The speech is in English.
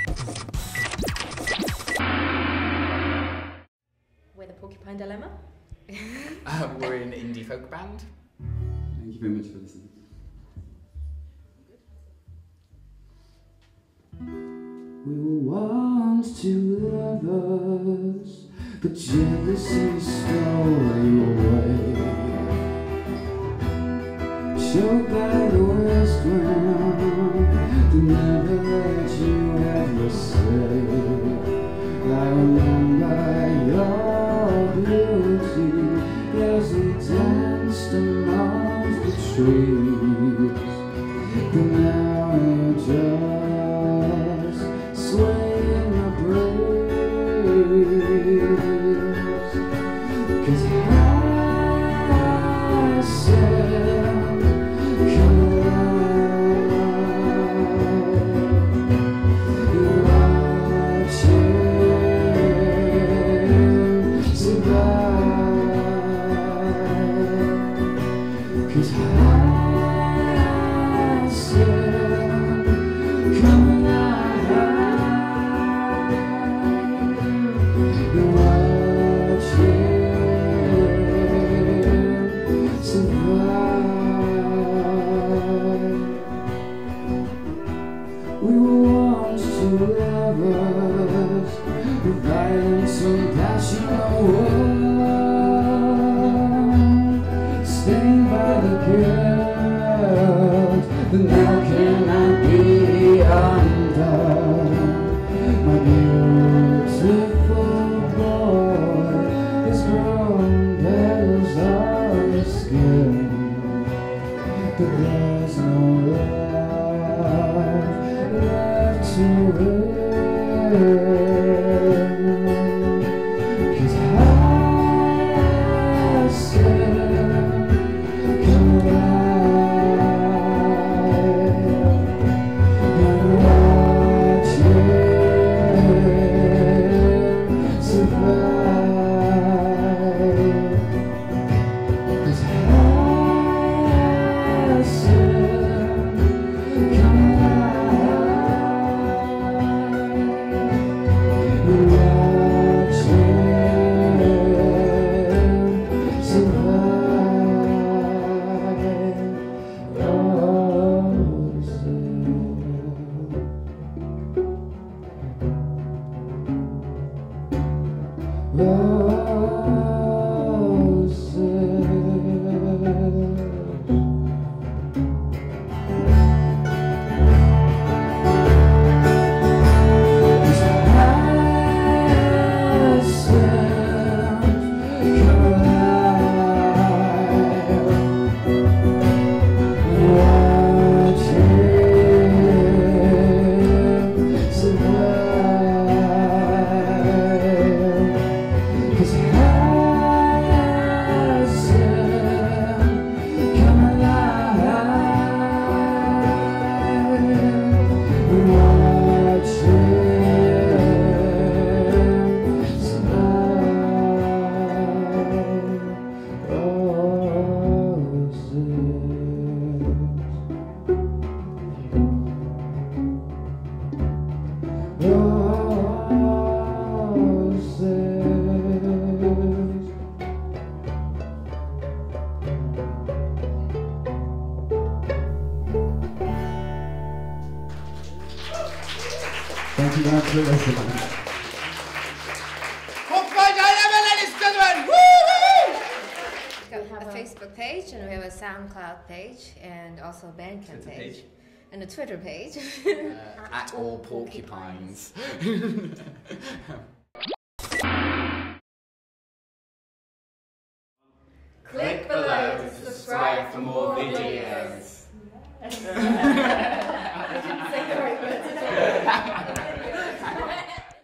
We're the Porcupine Dilemma. We're an indie folk band. Thank you very much for listening. We were once two lovers, but jealousy stole you away. Choked by the west wind that never let you ever say. I remember your beauty as we danced amongst the trees, but now you're just sway in the breeze. 'Cause I said, come alive. Watching survive. 'Cause I said, come we were once two lovers, with violence and passion one, stained by the guilt that now cannot be undone. My beautiful boy is grown petals on the skin, but there's no love left to win. 'Cause I said, come alive. And watch it survive. 'Cause I said, come Thank you very much for listening. Porcupine Dilemma, ladies and gentlemen! Woo! We have a Facebook page and we have a SoundCloud page and also a Bandcamp Twitter page. page. And a Twitter page. At all porcupines. Click below to subscribe for more videos.